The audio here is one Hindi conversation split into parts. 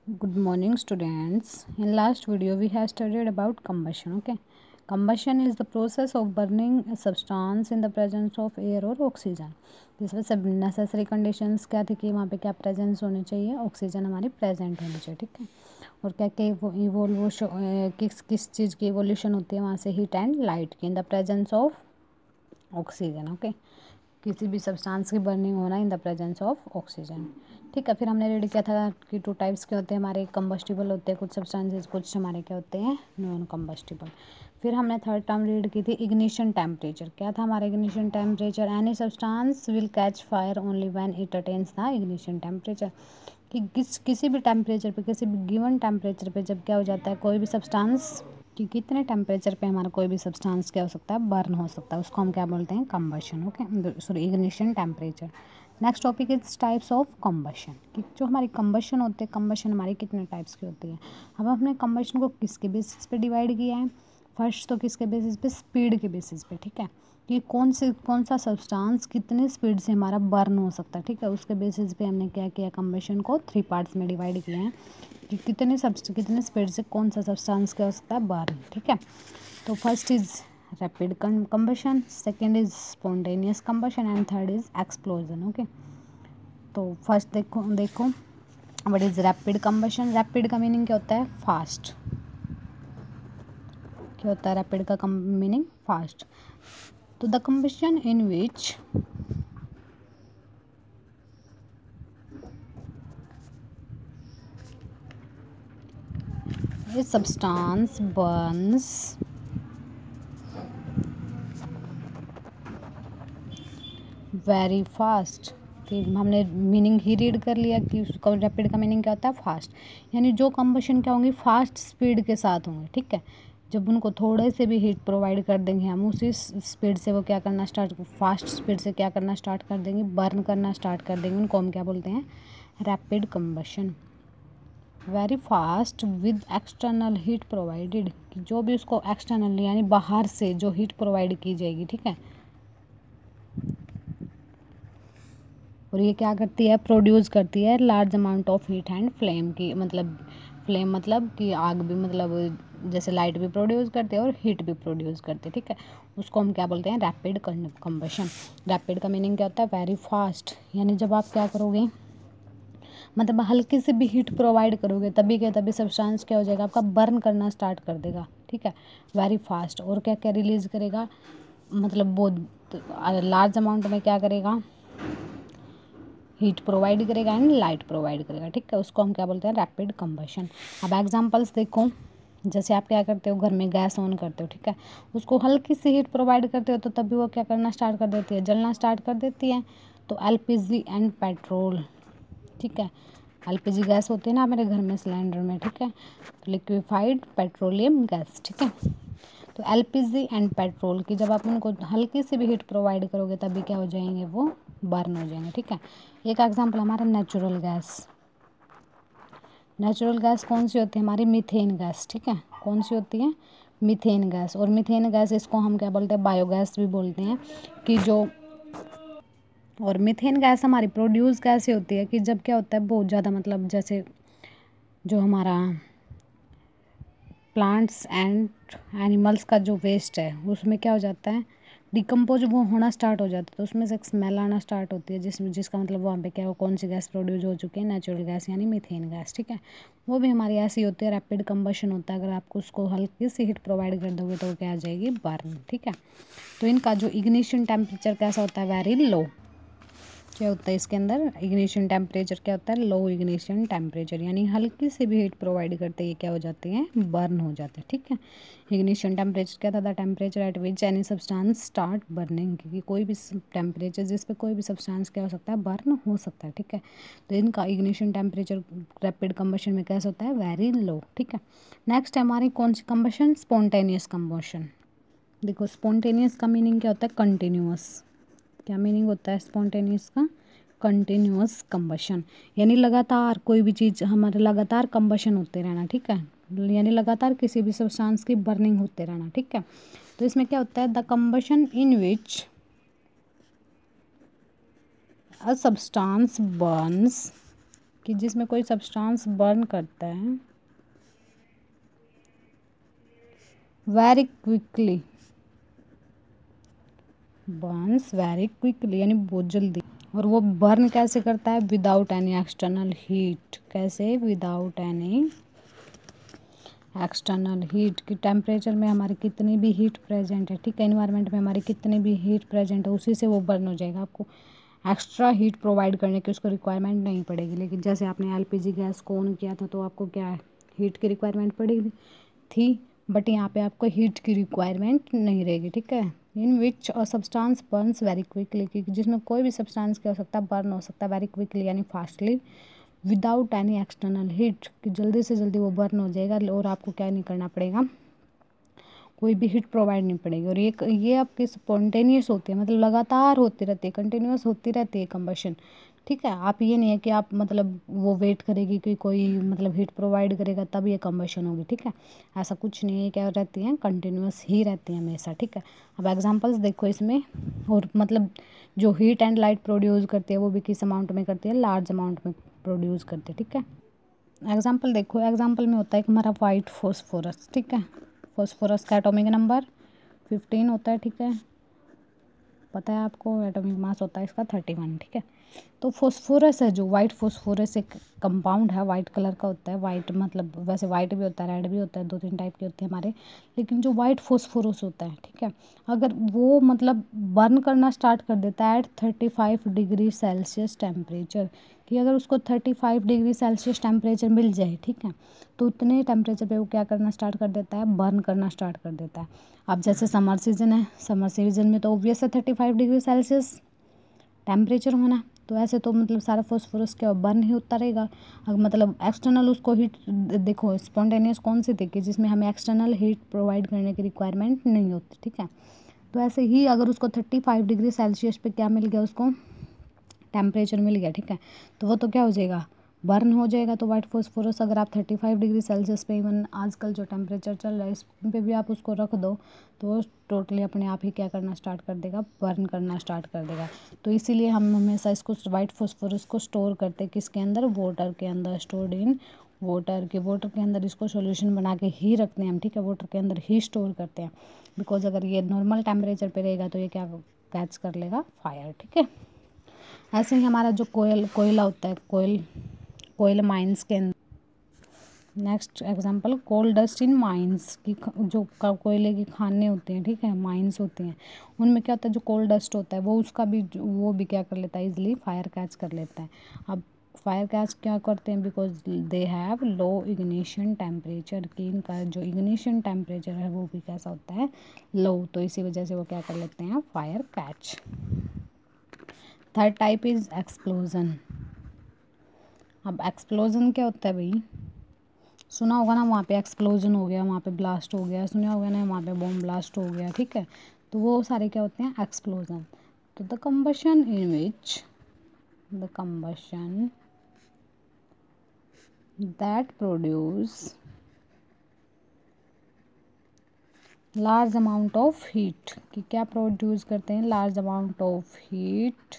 Good morning, students. In last video, we have studied about combustion. Okay, combustion is the process of burning a substance in the presence of air or oxygen. जिसमें सब नेसेसरी कंडीशंस क्या थी कि वहाँ पे क्या प्रेजेंस होनी चाहिए, ऑक्सीजन हमारी प्रेजेंट होनी चाहिए, ठीक है। और क्या क्या इवोल्यूशन किस चीज़ की इवोल्यूशन होती है वहाँ से, हीट एंड लाइट की in the presence of oxygen. Okay, किसी भी सब्सटेंस की बर्निंग होना in the presence of oxygen, ठीक है। फिर हमने रीड किया था कि टू टाइप्स के होते हैं हमारे, कंबस्टिबल होते हैं कुछ सब्सटेंसेस, कुछ हमारे क्या होते हैं, नॉन कंबस्टिबल। फिर हमने थर्ड टर्म रीड की थी इग्निशन टेम्परेचर। क्या था हमारा ignition temperature? Any substance will catch fire only when it attains the ignition temperature. कि किसी भी टेम्परेचर पे, किसी भी गिवन टेम्परेचर पे जब क्या हो जाता है कोई भी सब्सटेंस, कि कितने टेम्परेचर पे हमारा कोई भी सब्सटेंस क्या हो सकता है, बर्न हो सकता है, उसको हम क्या बोलते हैं, combustion. Okay, sorry, ignition temperature. Next topic is types of combustion. कि जो हमारी कंबशन होती है, कंबशन हमारी कितने टाइप्स की होती है। अब हमने कंबशन को किसके बेसिस पे डिवाइड किया है? फर्स्ट तो किसके बेसिस पे, स्पीड के बेसिस पे, ठीक है। कि कौन सा सब्सटेंस कितनी स्पीड से हमारा बर्न हो सकता है, ठीक है। उसके बेसिस पे हमने क्या किया, कंबशन को 3 पार्ट्स में डिवाइड किए हैं कि कितने स्पीड से कौन सा सब्सटेंस क्या हो सकता है, बर्न, ठीक है। तो first is rapid combustion, second is spontaneous combustion and third is explosion. Okay, तो फर्स्ट देखो what is rapid combustion. Rapid का मीनिंग क्या होता है, फास्ट। क्या होता है रैपिड का मीनिंग, फास्ट। तो the combustion in which a substance burns very fast. कि हमने मीनिंग ही रीड कर लिया कि उसका रैपिड का मीनिंग क्या होता है, फास्ट। यानी जो कंबशन क्या होंगी, फास्ट स्पीड के साथ होंगे, ठीक है। जब उनको थोड़े से भी हीट प्रोवाइड कर देंगे हम, उसी स्पीड से वो क्या करना स्टार्ट, फास्ट स्पीड से क्या करना स्टार्ट कर देंगे, बर्न करना स्टार्ट कर देंगे। उनको हम क्या बोलते हैं, rapid combustion. Very fast with external heat provided. कि जो भी उसको एक्सटर्नल यानी बाहर से जो हीट प्रोवाइड की जाएगी, ठीक है। और ये क्या करती है, प्रोड्यूस करती है large amount of heat and flame की, मतलब फ्लेम मतलब कि आग भी, मतलब जैसे लाइट भी प्रोड्यूस करती है और हीट भी प्रोड्यूस करती है, ठीक है। उसको हम क्या बोलते हैं, रैपिड कंबशन। रैपिड का मीनिंग क्या होता है, वेरी फास्ट। यानी जब आप क्या करोगे, मतलब हल्की से भी हीट प्रोवाइड करोगे तभी सब्सटेंस क्या हो जाएगा, आपका बर्न करना स्टार्ट कर देगा, ठीक है। Very fast. और क्या क्या रिलीज करेगा, मतलब बहुत लार्ज अमाउंट में क्या करेगा, हीट प्रोवाइड करेगा एंड लाइट प्रोवाइड करेगा, ठीक है। उसको हम क्या बोलते हैं, रैपिड कंबशन। अब एग्जांपल्स देखो, जैसे आप क्या करते हो, घर में गैस ऑन करते हो, ठीक है। उसको हल्की सी हीट प्रोवाइड करते हो तो तभी वो क्या करना स्टार्ट कर देती है, जलना स्टार्ट कर देती है। तो एलपीजी एंड पेट्रोल, ठीक है। एलपीजी गैस होती है ना मेरे घर में सिलेंडर में, ठीक है। लिक्विफाइड पेट्रोलियम गैस, ठीक है। तो एलपीजी एंड पेट्रोल की जब आप उनको हल्की सी भी हीट प्रोवाइड करोगे तभी क्या हो जाएंगे, वो बर्न हो जाएंगे, ठीक है। एक एग्जांपल हमारा नेचुरल गैस। नेचुरल गैस कौन सी होती है हमारी, मीथेन गैस, ठीक है। कौन सी होती है, मीथेन गैस। और मीथेन गैस इसको हम क्या बोलते हैं, बायोगैस भी बोलते हैं। कि जो, और मीथेन गैस हमारी प्रोड्यूस कैसे होती है, कि जब क्या होता है बहुत ज़्यादा, मतलब जैसे जो हमारा प्लांट्स एंड एनिमल्स का जो वेस्ट है उसमें क्या हो जाता है, डिकम्पोज वो होना स्टार्ट हो जाता है। तो उसमें से एक स्मेल आना स्टार्ट होती है जिसका मतलब वहाँ पे क्या हो, कौन सी गैस प्रोड्यूस हो चुकी है, नेचुरल गैस यानी मीथेन गैस, ठीक है। वो भी हमारी ऐसी होती है, रैपिड कंबशन होता है। अगर आपको उसको हल्की सी हीट प्रोवाइड कर दोगे तो वो क्या आ जाएगी, बर्न, ठीक है। तो इनका जो इग्निशन टेम्परेचर कैसा होता है, वेरी लो। क्या होता है इसके अंदर, इग्निशन टेम्परेचर क्या होता है, लो इग्निशन टेम्परेचर। यानी हल्की से भी हीट प्रोवाइड करते ये क्या हो जाते हैं, बर्न हो जाते हैं, ठीक है। इग्निशन टेम्परेचर क्या था, the temperature at which any substance start burning. क्योंकि कोई भी टेम्परेचर जिस पे कोई भी सब्सटेंस क्या हो सकता है, बर्न हो सकता है, ठीक है। तो इनका इग्निशन टेम्परेचर रैपिड कंबशन में कैसा होता है, वेरी लो, ठीक है। नेक्स्ट है हमारी कौन सी कंबशन, स्पॉन्टेनियस कंबशन। देखो स्पॉन्टेनियस का मीनिंग क्या होता है, कंटिन्यूअस। क्या मीनिंग होता है स्पॉन्टेनियस का, कंटिन्यूअस कंबशन। यानी लगातार कोई भी चीज़ हमारे लगातार कंबशन होते रहना, ठीक है। यानी लगातार किसी भी सब्सटेंस की बर्निंग होते रहना, ठीक है। तो इसमें क्या होता है, the combustion in which a substance burns कि जिसमें कोई सब्सटेंस बर्न करता है very quickly, burns very quickly यानी बहुत जल्दी। और वो बर्न कैसे करता है? Without any external heat. कैसे? Without any external heat. कि टेम्परेचर में हमारी कितनी भी हीट प्रेजेंट है, ठीक है, इन्वायरमेंट में हमारी कितनी भी हीट प्रेजेंट है, उसी से वो बर्न हो जाएगा। आपको एक्स्ट्रा हीट प्रोवाइड करने की उसको रिक्वायरमेंट नहीं पड़ेगी। लेकिन जैसे आपने एलपीजी गैस को ऑन किया था तो आपको क्या है, हीट की रिक्वायरमेंट पड़ेगी थी, बट यहाँ पे आपको हीट की रिक्वायरमेंट नहीं रहेगी, ठीक है। In which a substance burns very quickly, कि जिसमें कोई भी सब्सटेंस क्या हो सकता है, बर्न हो सकता है वेरी क्विकली यानी fastly, without any external heat, कि जल्दी से जल्दी वो बर्न हो जाएगा और आपको क्या नहीं करना पड़ेगा, कोई भी हीट प्रोवाइड नहीं पड़ेगी। और ये आपकी स्पॉन्टेनियस होती है, मतलब लगातार होती रहती है, कंटिन्यूस होती रहती है कंबशन, ठीक है। आप ये नहीं है कि आप मतलब वो वेट करेगी कि कोई मतलब हीट प्रोवाइड करेगा तब ये कंबशन होगी, ठीक है, ऐसा कुछ नहीं है। क्या रहती हैं, कंटिन्यूस ही रहती हैं हमेशा, ठीक है। अब एग्जांपल्स देखो इसमें, और मतलब जो हीट एंड लाइट प्रोड्यूस करती है वो भी किस अमाउंट में करती है, लार्ज अमाउंट में प्रोड्यूस करती है, ठीक है। एग्जाम्पल देखो, एग्जाम्पल में होता है कि हमारा वाइट फॉस्फोरस, ठीक है। फॉस्फोरस का एटॉमिक नंबर 15 होता है, ठीक है, पता है आपको। एटॉमिक मास होता है इसका 31, ठीक है। तो फॉस्फोरस है जो वाइट फॉस्फोरस एक कंपाउंड है, वाइट कलर का होता है। वाइट मतलब वैसे वाइट भी होता है, रेड भी होता है, 2-3 टाइप के होते हैं हमारे। लेकिन जो वाइट फॉस्फोरस होता है, ठीक है, अगर वो मतलब बर्न करना स्टार्ट कर देता है एट 35 डिग्री सेल्सियस टेम्परेचर, कि अगर उसको 35 डिग्री सेल्सियस टेम्परेचर मिल जाए, ठीक है, तो उतने टेम्परेचर पे वो क्या करना स्टार्ट कर देता है, बर्न करना स्टार्ट कर देता है। अब जैसे समर सीजन है, समर सीजन में तो ऑब्वियस है 35 डिग्री सेल्सियस टेम्परेचर होना, तो ऐसे तो मतलब सारा फॉस्फोरस क्या बर्न ही होता रहेगा। अगर मतलब एक्सटर्नल उसको हीट देखो, स्पॉन्टेनियस कौन सी थी कि जिसमें हमें एक्सटर्नल हीट प्रोवाइड करने की रिक्वायरमेंट नहीं होती, ठीक है। तो ऐसे ही अगर उसको 35 डिग्री सेल्सियस पे क्या मिल गया, उसको टेम्परेचर मिल गया, ठीक है, तो वो तो क्या हो जाएगा, बर्न हो जाएगा। तो वाइट फॉस्फोरस अगर आप 35 डिग्री सेल्सियस पे, इवन आजकल जो टेम्परेचर चल रहा है इस पे भी आप उसको रख दो तो वो टोटली अपने आप ही क्या करना स्टार्ट कर देगा, बर्न करना स्टार्ट कर देगा। तो इसीलिए हम हमेशा इसको वाइट फॉस्फोरस को स्टोर करते हैं किसके अंदर, वाटर के अंदर, स्टोर्ड इन वाटर के अंदर इसको सॉल्यूशन बना के ही रखते हैं हम, ठीक है, वाटर के अंदर ही स्टोर करते हैं। बिकॉज अगर ये नॉर्मल टेम्परेचर पे रहेगा तो ये क्या कैच कर लेगा, फायर, ठीक है। ऐसे ही हमारा जो कोयला होता है, कोयल माइंस के अंदर। Next example, coal dust in mines, की जो कोयले की खानें होती हैं, ठीक है, माइंस होती हैं, उनमें क्या होता है, जो कोल डस्ट होता है वो उसका भी वो भी क्या कर लेता है, इजिली फायर कैच कर लेता है। अब फायर कैच क्या करते हैं, because they have low ignition temperature, कि इनका जो इग्निशन टेम्परेचर है वो भी कैसा होता है, लो, तो इसी वजह से वो क्या कर लेते हैं, fire catch. Third type is explosion. अब एक्सप्लोजन क्या होता है भाई, सुना होगा ना, वहाँ पे एक्सप्लोजन हो गया, वहाँ पे ब्लास्ट हो गया, सुना होगा ना, वहाँ पे बॉम्ब ब्लास्ट हो गया, ठीक है। तो वो सारे क्या होते हैं, एक्सप्लोजन। तो the combustion in which the combustion that produce large amount of heat, कि क्या प्रोड्यूस करते हैं, large amount of heat,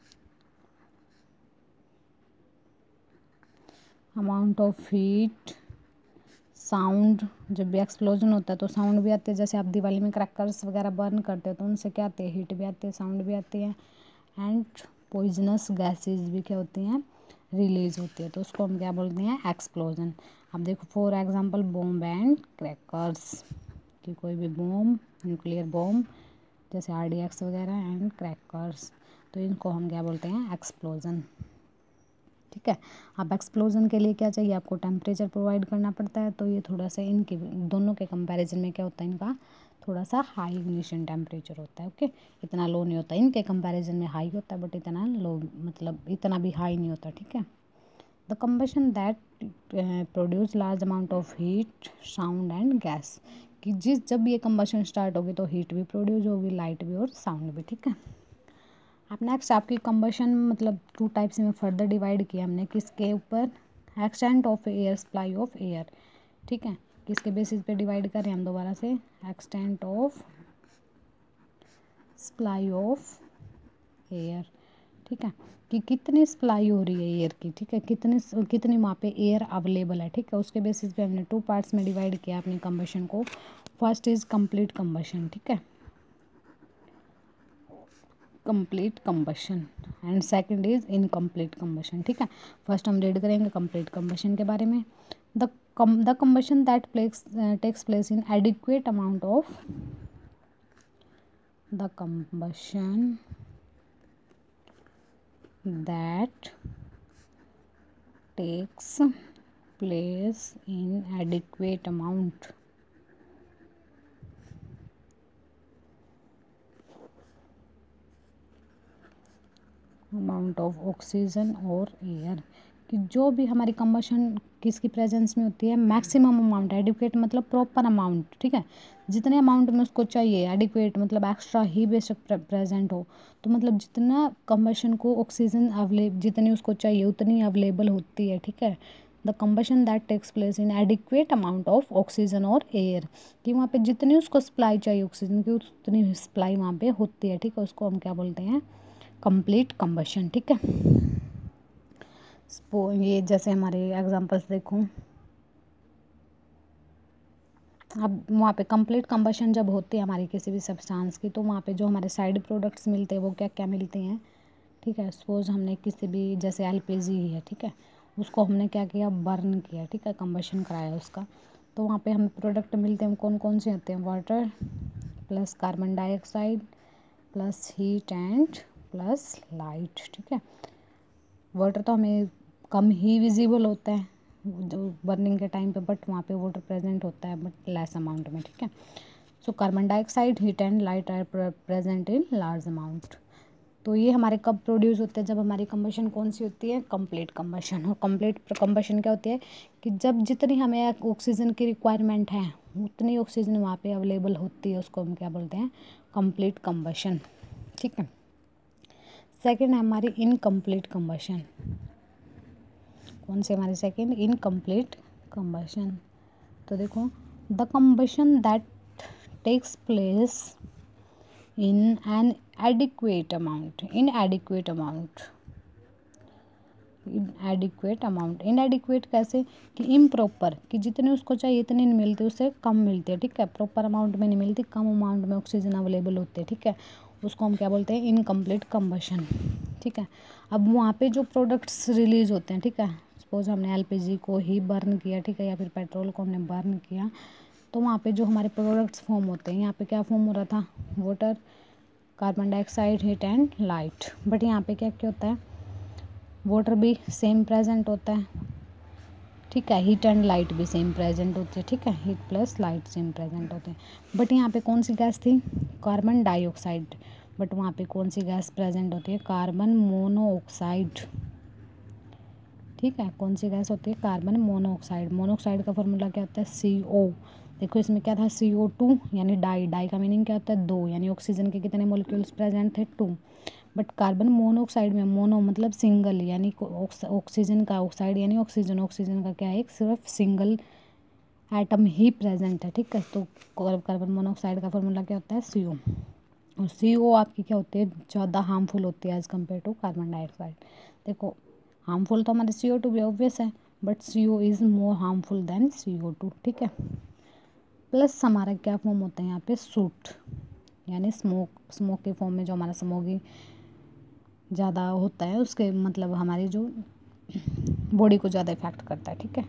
sound, जब भी एक्सप्लोजन होता है तो साउंड भी आते हैं, जैसे आप दिवाली में क्रैकर्स वगैरह बर्न करते हो तो उनसे क्या आते हैं, हीट भी आती है, साउंड भी आती है, एंड पॉइजनस गैसेस भी क्या होती हैं, रिलीज होती है, तो उसको हम क्या बोलते हैं, एक्सप्लोजन। अब देखो for example bomb and crackers, कि कोई भी बॉम्ब, न्यूक्लियर बॉम्ब जैसे RDX वगैरह एंड क्रैकर्स, तो इनको हम क्या बोलते हैं, एक्सप्लोजन, ठीक है। अब एक्सप्लोजन के लिए क्या चाहिए, आपको टेम्परेचर प्रोवाइड करना पड़ता है, तो ये थोड़ा सा इनके दोनों के कंपैरिजन में क्या होता है, इनका थोड़ा सा हाई इग्निशन टेम्परेचर होता है, ओके, इतना लो नहीं होता, इनके कंपैरिजन में हाई होता है बट इतना लो, मतलब इतना भी हाई नहीं होता, ठीक है। The combustion that produce large amount of heat, sound and gas, कि जब ये कम्बशन स्टार्ट होगी तो हीट भी प्रोड्यूस होगी, लाइट भी और साउंड भी, ठीक है। अब नेक्स्ट आपकी कंबशन मतलब 2 टाइप्स में फर्दर डिवाइड किया हमने, किसके ऊपर, extent of air, supply of air, ठीक है, किसके बेसिस पे डिवाइड करें हम दोबारा से, extent of supply of air, ठीक है, कि कितनी सप्लाई हो रही है एयर की, ठीक है, कितनी वहाँ पे एयर अवेलेबल है, ठीक है। उसके बेसिस पे हमने 2 पार्ट्स में डिवाइड किया अपनी कंबशन को। फर्स्ट इज कंप्लीट कंबशन, ठीक है, complete combustion, and second is incomplete combustion, ठीक है। फर्स्ट हम रीड करेंगे कंप्लीट कंबशन के बारे में। The combustion that takes place in adequate amount of the combustion that takes place in adequate amount of oxygen और एयर, कि जो भी हमारी कंबशन किसकी प्रेजेंस में होती है, मैक्सिमम अमाउंट, एडिक्वेट मतलब प्रॉपर अमाउंट, ठीक है, जितने अमाउंट में उसको चाहिए, एडिक्वेट मतलब एक्स्ट्रा ही बेशक प्रेजेंट हो, तो मतलब जितना कंबशन को ऑक्सीजन अवेलेबल, जितनी उसको चाहिए उतनी अवेलेबल होती है, ठीक है। The combustion that takes place in adequate amount of oxygen और एयर, कि वहाँ पे जितनी उसको सप्लाई चाहिए ऑक्सीजन की उतनी सप्लाई वहाँ पे होती है, ठीक है, उसको हम क्या बोलते हैं, कंप्लीट कंबशन, ठीक है। ये जैसे हमारे एग्जांपल्स देखो, अब वहाँ पे कंप्लीट कंबशन जब होती है हमारी किसी भी सब्सटेंस की, तो वहाँ पे जो हमारे साइड प्रोडक्ट्स मिलते हैं वो क्या क्या मिलते हैं, ठीक है। सपोज हमने किसी भी, जैसे एलपीजी है, ठीक है, उसको हमने क्या किया, बर्न किया, ठीक है, कंबशन कराया उसका, तो वहाँ पे हमें प्रोडक्ट मिलते हैं, कौन कौन से होते हैं, water plus carbon dioxide plus heat and plus light, ठीक है। वाटर तो हमें कम ही विजिबल होता है जो बर्निंग के टाइम पे, बट वहाँ पे वाटर प्रेजेंट होता है बट लेस अमाउंट में, ठीक है। So carbon dioxide, heat and light are present in large amount. तो ये हमारे कब प्रोड्यूस होते हैं, जब हमारी कंबशन कौन सी होती है, कंप्लीट कंबशन। और कंप्लीट कंबशन क्या होती है कि जब जितनी हमें ऑक्सीजन की रिक्वायरमेंट है उतनी ऑक्सीजन वहाँ पे अवेलेबल होती है, उसको हम क्या बोलते हैं, कंप्लीट कंबशन, ठीक है। सेकेंड है हमारी इनकम्प्लीट कंबशन। कौन सी हमारी सेकेंड, इनकम्प्लीट कंबशन। तो देखो, the combustion that takes place in an adequate amount, inadequate कैसे, कि इम्प्रॉपर, कि जितनी उसको चाहिए इतनी नहीं मिलती, उससे कम मिलती है, ठीक है, प्रॉपर अमाउंट में नहीं मिलती, कम अमाउंट में ऑक्सीजन अवेलेबल होती है, ठीक है, उसको हम क्या बोलते हैं, इनकम्प्लीट कंबशन, ठीक है। अब वहाँ पे जो प्रोडक्ट्स रिलीज होते हैं, ठीक है, सपोज हमने एलपीजी को ही बर्न किया, ठीक है, या फिर पेट्रोल को हमने बर्न किया, तो वहाँ पे जो हमारे प्रोडक्ट्स फॉर्म होते हैं, यहाँ पे क्या फॉर्म हो रहा था, water, carbon dioxide, heat and light, but यहाँ पे क्या क्या होता है, वाटर भी सेम प्रेजेंट होता है, ठीक है, हीट एंड लाइट भी सेम प्रेजेंट होती है, ठीक है, heat plus light same present होते हैं, बट यहाँ पे कौन सी गैस थी, कार्बन डाइऑक्साइड, बट वहाँ पे कौन सी गैस प्रेजेंट होती है, कार्बन मोनोऑक्साइड, ठीक है, कौन सी गैस होती है, कार्बन मोनोऑक्साइड। मोनोऑक्साइड का फॉर्मूला क्या होता है, CO। देखो इसमें क्या था, CO2 यानी डाई का मीनिंग क्या होता है, 2, यानी ऑक्सीजन के कितने मॉलिक्यूल्स प्रेजेंट थे, 2, बट कार्बन मोनोऑक्साइड में मोनो मतलब सिंगल, यानी ऑक्सीजन का, ऑक्साइड यानी ऑक्सीजन का क्या है, एक सिर्फ सिंगल एटम ही प्रेजेंट है, ठीक है। तो कार्बन मोनोऑक्साइड का फॉर्मूला क्या होता है, CO। और CO आपकी क्या होती है, ज़्यादा हार्मफुल होती है as compare to carbon dioxide. देखो हार्मफुल तो हमारे CO2 भी ऑब्वियस है, but CO is more harmful than CO2, ठीक है। प्लस हमारा क्या फॉर्म होता है यहाँ पे, सूट, यानी स्मोक के फॉर्म में जो हमारा स्मोकी ज़्यादा होता है, उसके मतलब हमारी जो बॉडी को ज़्यादा इफेक्ट करता है, ठीक है।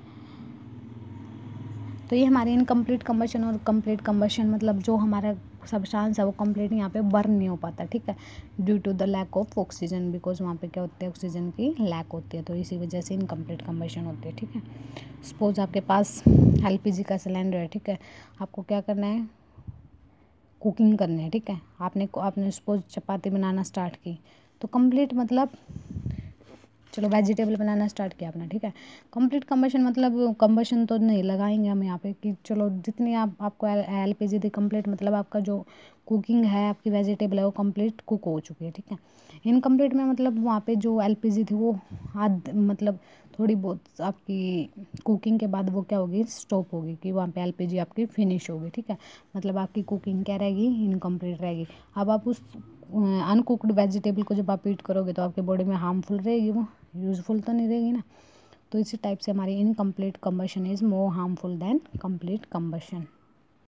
तो ये हमारे इनकम्प्लीट कंबशन और कंप्लीट कंबशन, मतलब जो हमारा सब्सटेंस है वो कंप्लीट यहाँ पे बर्न नहीं हो पाता, ठीक है, due to the lack of oxygen, because वहाँ पे क्या होती है, ऑक्सीजन की लैक होती है, तो इसी वजह से इनकम्प्लीट कंबशन होती है, ठीक है। सपोज आपके पास एलपीजी का सिलेंडर है, ठीक है, आपको क्या करना है, कुकिंग करनी है, ठीक है, आपने सपोज चपाती बनाना स्टार्ट की, तो कंप्लीट मतलब चलो वेजिटेबल बनाना स्टार्ट किया आपने, ठीक है, कंप्लीट कंबशन मतलब कंबशन तो नहीं लगाएंगे हम यहाँ पे, कि चलो जितनी आपको एलपीजी थी कंप्लीट, मतलब आपका जो कुकिंग है, आपकी वेजिटेबल है वो कंप्लीट कुक हो चुकी है, ठीक है। इनकम्प्लीट में मतलब वहाँ पे जो एलपीजी थी वो मतलब थोड़ी बहुत आपकी कुकिंग के बाद वो क्या होगी, स्टॉप होगी, कि वहाँ पे एलपीजी आपकी फिनिश होगी, ठीक है, मतलब आपकी कुकिंग क्या रहेगी, इनकम्प्लीट रहेगी। अब आप उस अनकुकड वेजिटेबल को जब आप ईट करोगे तो आपके बॉडी में हार्मफुल रहेगी, वो यूज़फुल तो नहीं रहेगी ना। तो इसी टाइप से हमारी incomplete combustion is more harmful than complete combustion.